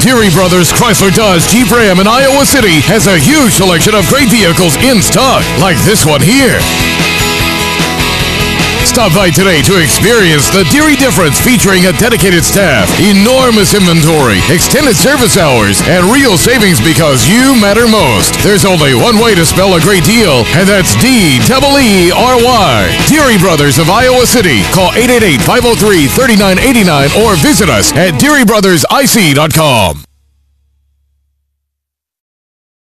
Deary Brothers Chrysler Dodge Jeep Ram in Iowa City has a huge selection of great vehicles in stock, like this one here. Stop by today to experience the Deary difference, featuring a dedicated staff, enormous inventory, extended service hours, and real savings because you matter most. There's only one way to spell a great deal, and that's D-E-E-R-Y. Deary Brothers of Iowa City. Call 888-503-3989 or visit us at DearyBrothersIC.com.